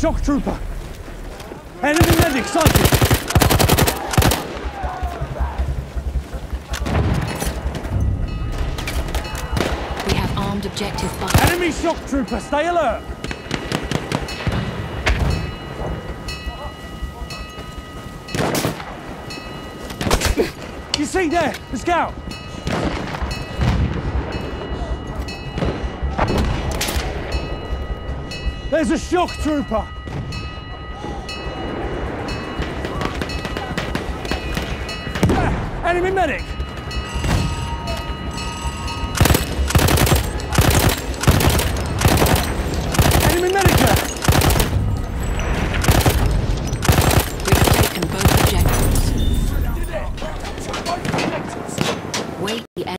Shock trooper! Enemy medic sighted! We have armed objective by... Enemy shock trooper, stay alert! You see there, the scout! There's a shock trooper! Enemy medic!